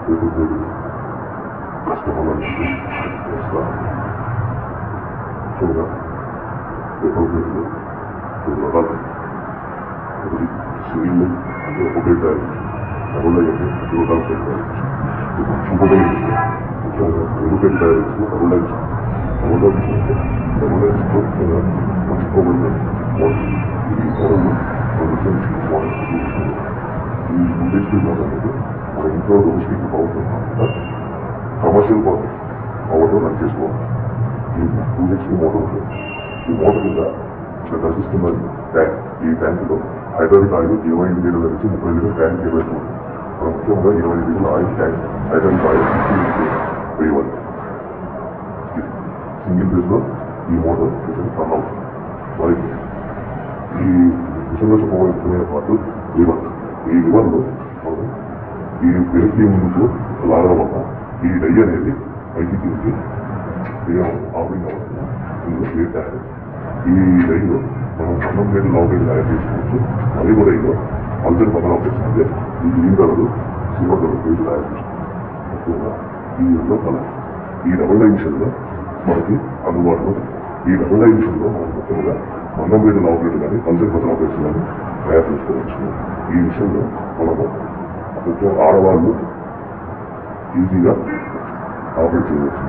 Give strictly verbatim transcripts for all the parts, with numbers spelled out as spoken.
లేకపోతే కస్టమర్లను చేస్తా చూడ ఎప్పుడు రకాలు ఒకటి సివిల్ అంటే ఒకటే తయారు డబుల్ అయితే అన్ని రకాలు పెట్టారు ఇంకొకటి ముఖ్యంగా ఎందుకంటే తయారు చేసిన డబుల్ లైన్స్ డబుల్ లైన్స్ అంటే డబుల్ లైన్స్తో మంచి ప్రోగ్రామ్ ఇది మోడల్ డొమెస్టిక్ మోడల్ ఈ ఇండస్ట్రీ మోడల్ అనేది మన ఇంట్లో డొమెస్టిక్ పవర్తో కాకుండా కమర్షియల్ పవర్ పవర్తో రన్ చేసుకోవాలి ఈ టూ హెచ్పీ మోడల్ ఉంటుంది ఈ మోడల్ కింద ఇక్కడ కనిపిస్తున్నది ట్యాంక్ ఈ ట్యాంకులో హైడ్రాలిక్ ఆయిల్ ఇరవై ఐదు లీటర్ల నుంచి ముప్పై లీటర్ ట్యాంక్ ఇవ్వచ్చు మనం ముఖ్యంగా ఇరవై ఐదు లీటర్ల ఆయిల్ ట్యాంక్ హైడ్రాలిక్ ఆయిల్ వేయవాలి సింగిల్ ఫేజ్లో ఈ మోటార్ మిషన్ రన్ అవుతుంది మరి ఈ మిషన్లో చెప్పబోతున్న పాటు లివర్ ఈ లివర్లో ఈ పెరుగు ముందుకు లాగడం వల్ల ఈ డై అనేది పైకి తిరిగి ఆపరింగ్ అవుతుంది ఇందులో ప్లేట్ తయారు ఈ డైలో మనం అన్నం ప్లేట్ లావ్ ప్లేట్ తయారు చేసుకోవచ్చు అది కూడా ఇందులో అల్సర్ పక్కన ఆపరేషన్ అంటే ఈ green colour silver colour plate తయారు చేసుకోవచ్చు ముఖ్యంగా ఈ ఎల్లో కలర్ ఈ డబుల్ డై మిషన్లో మనకి అందుబాటులో ఈ డబుల్ డై మిషన్లో మనం ముఖ్యంగా అన్నం ప్లేట్ లావ్ ప్లేట్ కానీ అల్సర్ పక్కన ఆపరేషన్ కానీ తయారు చేసుకోవచ్చు ఈ విషయంలో మనము కొంచెం ఆడవాళ్ళు ఈజీగా ఆపరేట్ చేయవచ్చు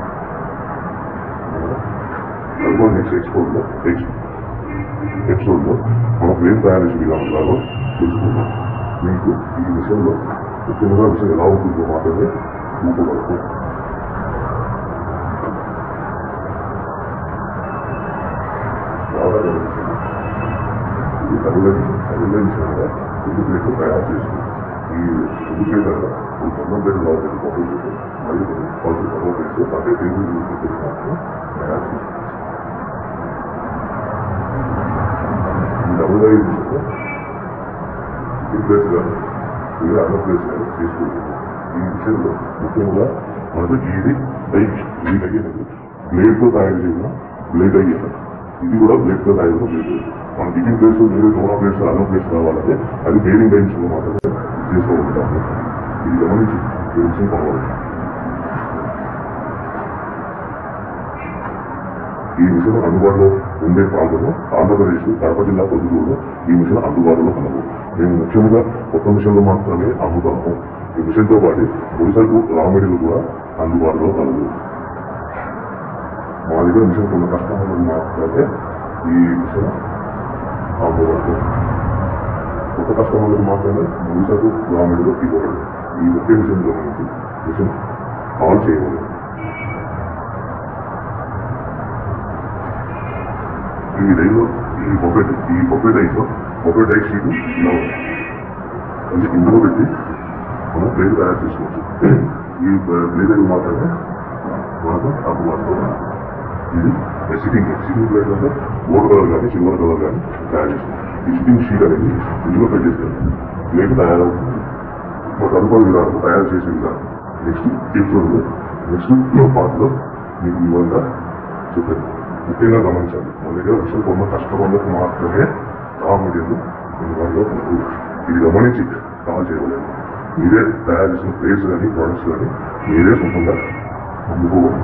అనుకో నెక్స్ట్ ఎక్స్పోర్ట్లో నెక్స్ట్ ఎపిసోడ్లో మనం ఏం తయారు చేసే విధానం లాగా తెలుసుకుందాం మీకు ఈ విషయంలో ముఖ్యంగా విషయం ఎలా ఉంటుందో మాత్రమే చూపగలరు ఇది తమిళ తమిళ విషయంగా ఎడ్యుకేట్ తయారు చేస్తుంది ఈ ఎడ్యుకేటర్ అన్నం ప్లేట్ లావు ప్లేట్ పప్పులు పెట్టి మరియు పలుసు పదవ ప్లేట్స్ అంటే టేబుల్ మాత్రం తయారు చేస్తుంది ఈ డబుల్ ఐ విషయంలో ఈ ప్లేస్ కానీ లేదా అన్న ప్లేస్ కానీ చేసుకుంటుంది ఈ విషయంలో ముఖ్యంగా మనకు ఇది డై ఈ డై అనేది బ్లేడ్తో తయారు చేసిన బ్లేడ్ అయ్యి ఇది కూడా బ్లేడ్తో తయారు చేసిన బ్లేడ్ మన టిఫిన్ ప్లేస్ లేదా డోనా ప్లేస్ అన్నం ప్లేస్ కావాలంటే అది బేరింగ్ డై విషయంలో మాత్రమే చేసుకోగలుగుతాము ఇది గమనించి ఈ విషయం కావాలి ఈ మిషన్ అందుబాటులో ఉండే ప్రాంతంలో ఆంధ్రప్రదేశ్ కడప జిల్లా పొద్దుటూరులో ఈ మిషన్ అందుబాటులో కలవు మేము ముఖ్యంగా కొత్త మిషన్లు మాత్రమే అమ్ముతాము ఈ మిషన్తో పాటు ఒడిశాకు రా మెటీరియల్ కూడా అందుబాటులో కలవు మా దగ్గర మిషన్ కొన్ని కస్టమర్లు మాత్రమే ఈ మిషన్ అందుబాటులో కొత్త కస్టమర్లకు మాత్రమే ఒడిశాకు రా మెటీరియల్ ఇవ్వబడదు ఈ ముఖ్య మిషన్ గమనించి మిషన్ కాల్ చేయబడదు ఈ డైలో ఈ బొఫెట్ ఈ బొఫెట్ డైలో బొఫెట్ డై షీట్ ఇలా ఉంది ఇందులో పెట్టి మనం ప్లేట్ తయారు చేసుకోవచ్చు ఈ ప్లేట్ అయితే మాత్రమే మనకు అందుబాటులో ఇది సిట్టింగ్ సిట్టింగ్ ప్లేట్ అంటే గోల్డ్ కలర్ కానీ సిల్వర్ కలర్ కానీ తయారు చేస్తాం ఈ సిట్టింగ్ షీట్ అనేది ఇందులో పెట్టేస్తాం ప్లేట్ తయారవుతుంది ఒక తదుపరి విధానం తయారు చేసే విధానం నెక్స్ట్ ఎపిసోడ్లో నెక్స్ట్ పార్ట్లో మీకు వివరంగా చెప్పాను ముఖ్యంగా గమనించాలి మన దగ్గర విషయం కొన్న కస్టమర్లకు మాత్రమే రా మెటీరియల్ అందుబాటులో కలదు ఇది గమనించి కాల్ చేయలేదు మీరే తయారు చేసిన ప్లేస్ కానీ ప్రొడక్ట్స్ కానీ మీరే సొంతంగా అమ్ముకోవాలి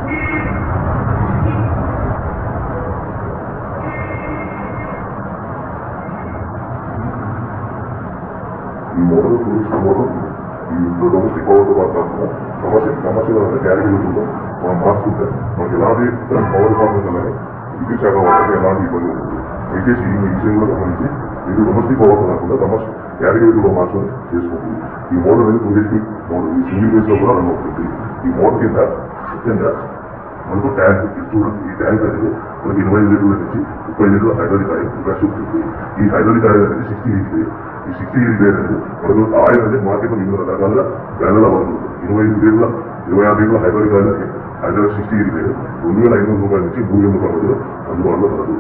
ఈ మోడల్ టూరిస్ట్ మోడల్ ఈ డొమెస్టిక్ పవర్తో పాటు కాకుండా కమర్షియల్ కమర్షియల్ అంటే క్యాటగిరీలో మనం మార్చుకుంటే మనకి ఎలాంటి పవర్ డిపార్ట్మెంట్ కానీ విద్యుత్ శాఖ వాళ్ళకి ఎలాంటి ఇబ్బంది ఉంటుంది దయచేసి ఈ విషయంలో గమనించి మీరు డొమెస్టిక్ పవర్తో కాకుండా కమర్షియల్ క్యాటగిరీలో మార్చుకొని చేసుకోండి ఈ మోడల్ అనేది టూ హెచ్పీ మోడల్ ఈ సింగిల్ బేస్లో కూడా రన్ అవుతుంది ఈ మోడల్ కింద ముఖ్యంగా మనకు ట్యాంక్ చూడండి ఈ ట్యాంక్ అనేది మనకి ఇరవై ఐదు లీటర్ల నుంచి ముప్పై లీటర్ల హైడ్రాలిక్ ఆయిల్ ఫ్రెష్ ఉంటుంది ఈ హైడ్రాలిక్ ఆయిల్ అనేది సిక్స్టీ ఎయిట్ ఈ సిక్స్టీ ఎయిట్ అనేది మనకు ఆయిల్ అనేది మార్కెట్లో వివిధ రకాలుగా బ్రాండ్ల అవైలబుల్ ఇరవై ఐదు లీటర్ల ఇరవై ఆరు లీటర్ల hydraulic oil Hyderabad sixty eight రెండు వేల ఐదు వందల రూపాయల నుంచి మూడు వేల రూపాయల మధ్యలో అందుబాటులో కలదు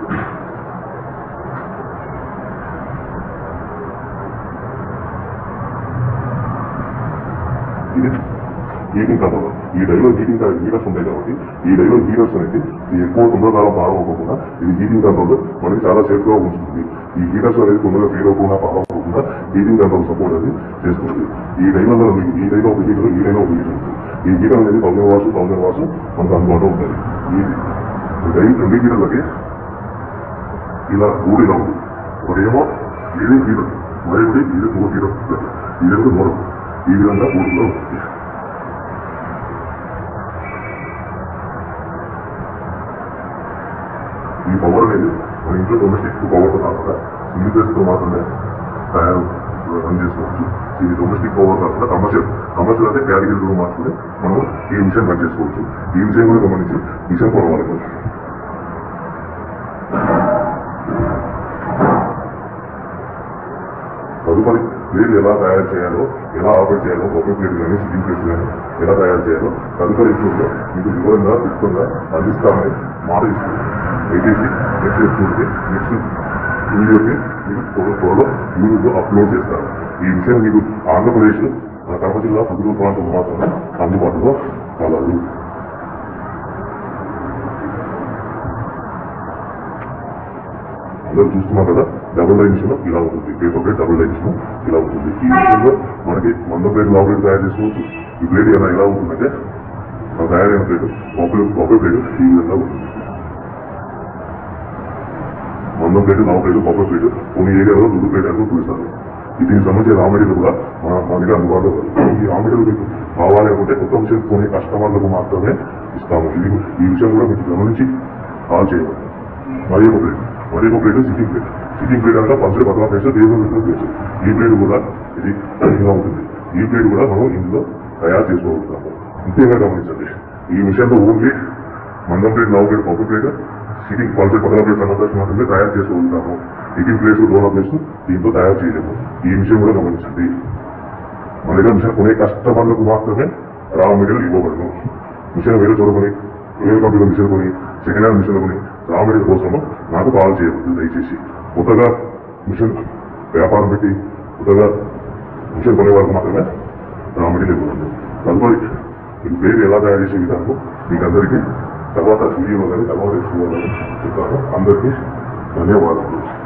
ఇది హీటింగ్ కంట్రోల్ ఈ డైలో హీటింగ్ హీటర్స్ ఉంటాయి కాబట్టి ఈ డైలో హీటర్స్ అనేది ఎక్కువ తొందరకాలం పారవకుండా ఇది హీటింగ్ కంట్రోల్ మనకి చాలా సేఫ్గా ఉంచుతుంది ఈ హీటర్స్ అనేది తొందరగా ఫీల్ అవ్వకుండా పారవకుండా కాకుండా హీటింగ్ కంట్రోల్ సపోర్ట్ అది చేస్తుంది. ఈ డైలో ఈ డైలో ఒక హీటర్ ఈ డైలో ఒక హీటర్ ఈ హీటర్ అనేది థౌసండ్ వాట్స్ థౌసండ్ వాట్స్ మనకు అందుబాటులో ఉంటుంది. ఈ డై రెండు హీటర్లకి ఇలా మూడు ఇలా ఉంటుంది. ఒకటేమో ఇది హీటర్ మరొకటి ఇది మూడు హీటర్ ఇది కూడా మూడు ఈ విధంగా మూడు కూడా ఉంటుంది. ఈ పవర్ అనేది మన ఇంట్లో డొమెస్టిక్ పవర్తో కాకుండా సింగిల్ ఫేస్తో మాత్రమే తయారు రన్ చేసుకోవచ్చు. ఇది డొమెస్టిక్ పవర్ కాకుండా కమర్షియల్ కమర్షియల్ అంటే కేటగిరీలో మార్చుకుని మనం ఈ మిషన్ రన్ చేసుకోవచ్చు. ఈ విషయం కూడా గమనించి మిషన్ కొనవాలి. తదుపరి ప్లేట్ ఎలా తయారు చేయాలో ఎలా ఆపరేట్ చేయాలో బొఫే ప్లేట్ కానీ సిట్టింగ్ ప్లేట్స్ కానీ ఎలా తయారు చేయాలో తదుపరి ఎపిసోడ్లో మీకు వివరంగా క్లుప్తంగా అందిస్తామని మాట ఇస్తుంది. దయచేసి నెక్స్ట్ ఎపిసోడ్కి నెక్స్ట్ వీడియోకి మీకు త్వరలో యూట్యూబ్లో అప్లోడ్ చేస్తారు. ఈ విషయం మీకు ఆంధ్రప్రదేశ్ కడప జిల్లా పుదురు ప్రాంతంలో మాత్రమే అందుబాటులో కలదు. అందరూ చూస్తున్నాం కదా, డబుల్ లైన్ మిషన్ ఇలా ఉంటుంది. Paper plate double line machine ఇలా ఉంటుంది. ఈ విషయంలో మనకి వంద ప్లేట్ లావు ప్లేట్ తయారు చేసుకోవచ్చు. ఈ ప్లేట్ ఎలా ఎలా ఉంటుందంటే మన తయారైన ప్లేట్ బొబ్బే బొబ్బే ప్లేట్ ఈ విధంగా ఉంటుంది. వంద ప్లేట్ లావు ప్లేట్ బొబ్బే ప్లేట్ కొన్ని ఏరియాలో దుడ్డు ప్లేట్ అని చూపిస్తారు. దీనికి సంబంధించిన రా మెటీరియల్ కూడా మన మన దగ్గర అందుబాటులో ఈ రా మెటీరియల్ మీకు కావాలి అనుకుంటే కొత్త మిషన్ కొనే కస్టమర్లకు మాత్రమే ఇస్తాము. ఇది ఈ విషయం కూడా మీకు గమనించి కాల్ చేయాలి. మరి ఒక ప్లేట్ మరి ఒక plate sitting plate sitting plate అనగా పచ్చడి పక్కన ప్లేస్ టేబుల్ పెట్టిన ప్లేస్. ఈ ప్లేట్ కూడా ఇది ఇలా ఉంటుంది. ఈ ప్లేట్ కూడా మనం ఇందులో తయారు చేసుకోగలుగుతాము. ఇంతేగా గమనించండి, ఈ విషయంలో ఓన్లీ మందం ప్లేట్ లావు ప్లేట్ పప్పు ప్లేట్ సిట్టింగ్ పల్సర్ పక్కన ప్లేట్ అన్న ప్లేస్ మాత్రమే తయారు చేసుకోగలుగుతాము. సిట్టింగ్ ప్లేస్ డోనర్ ప్లేస్ దీంతో తయారు చేయలేము. ఈ విషయం కూడా గమనించండి. మన దగ్గర మిషన్ కొనే కస్టమర్లకు మాత్రమే రా మెటీరియల్ ఇవ్వబడను. మిషన్ వేరే చూడకొని వేరే కంపెనీలో మిషన్ కొని సెకండ్ హ్యాండ్ మిషన్ కొని రా మెటీరియల్ కోసము నాకు కాల్ చేయవద్దు. దయచేసి కొత్తగా మిషన్ వ్యాపారం పెట్టి కొత్తగా మిషన్ కొనే వరకు మాత్రమే రా మెటీరియల్ ఇవ్వదు. తదుపరి ఈ ప్లేట్ ఎలా తయారు చేసే విధానం మీకు అందరికీ తర్వాత వీడియోలో కానీ తర్వాత చెప్తాను. అందరికీ ధన్యవాదాలు.